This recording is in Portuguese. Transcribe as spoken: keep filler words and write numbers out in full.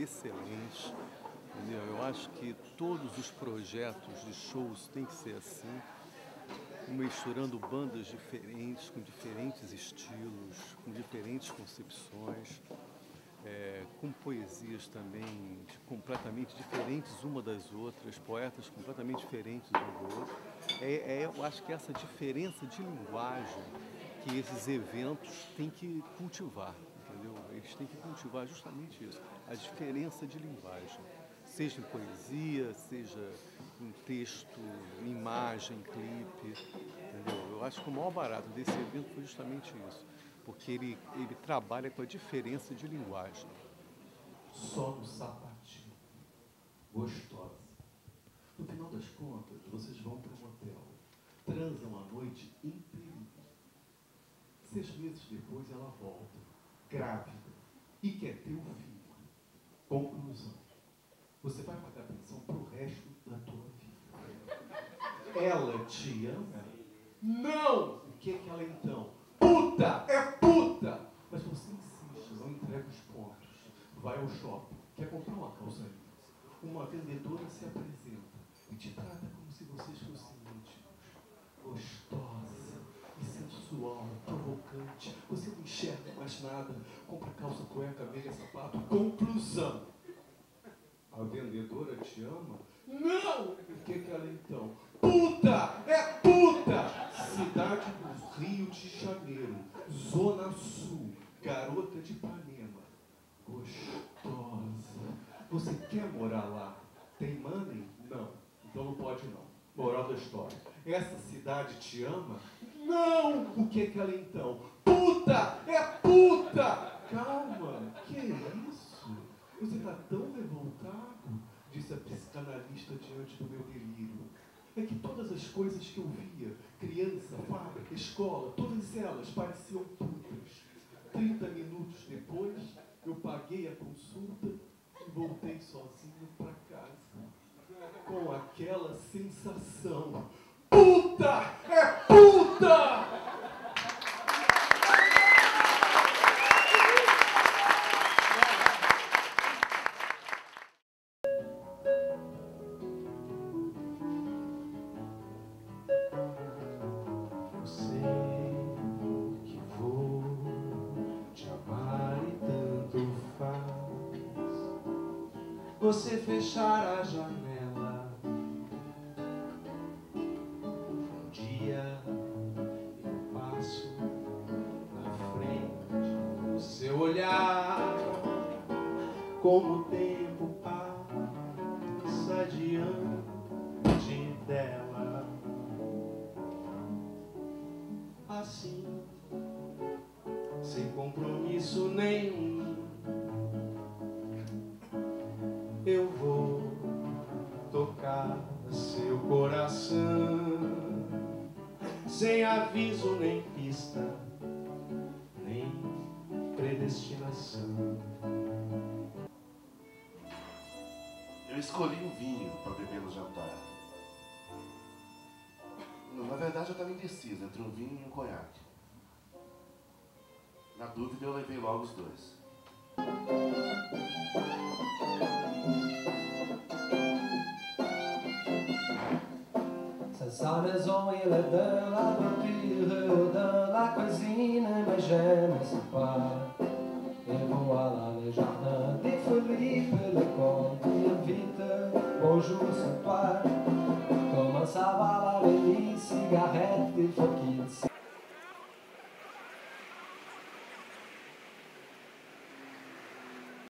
excelente. Entendeu? Eu acho que todos os projetos de shows têm que ser assim, misturando bandas diferentes, com diferentes estilos, com diferentes concepções, é, com poesias também completamente diferentes uma das outras, poetas completamente diferentes um do outro. É, é, eu acho que essa diferença de linguagem que esses eventos têm que cultivar, entendeu? Eles têm que cultivar justamente isso, a diferença de linguagem. Seja em poesia, seja em texto, em imagem, clipe, entendeu? Eu acho que o maior barato desse evento foi justamente isso, porque ele, ele trabalha com a diferença de linguagem. Só no sapatinho, gostosa. No final das contas, vocês vão para um hotel, transam a noite inteira. Seis meses depois ela volta, grávida, e quer ter um filho. Conclusão. Você vai pagar pensão pro resto da tua vida. Ela te ama? Não! O que é que ela então? Puta! É puta! Mas você insiste, não entrega os pontos. Vai ao shopping, quer comprar uma calça jeans. Uma vendedora se apresenta e te trata como se vocês fossem íntimos. Gostosa e sensual, provocante. Você não enxerga mais nada. Compra calça, cueca, meia, sapato. Conclusão. A vendedora te ama? Não! O que que ela então? Puta! É puta! Cidade do Rio de Janeiro, Zona Sul, garota de Ipanema. Gostosa. Você quer morar lá? Tem money? Não. Então não pode não. Moral da história. Essa cidade te ama? Não! O que que ela então? Puta! É puta! Calma! Que é isso? Você está tão revoltado, disse a psicanalista diante do meu delírio. É que todas as coisas que eu via, criança, fábrica, escola, todas elas pareciam putas. Trinta minutos depois, eu paguei a consulta e voltei sozinho para casa. Com aquela sensação. Puta! É puta! Você fechar a janela. Um dia eu passo na frente do seu olhar, como o tempo passa diante dela. Assim, sem compromisso nenhum, eu vou tocar seu coração, sem aviso nem pista, nem predestinação. Eu escolhi um vinho para beber no jantar. Na verdade, eu estava indeciso entre um vinho e um conhaque. Na dúvida, eu levei logo os dois. Ces salaisons et le de la voiture ou de la cuisine, mais je ne sais pas. Et voilà les jardins des folies,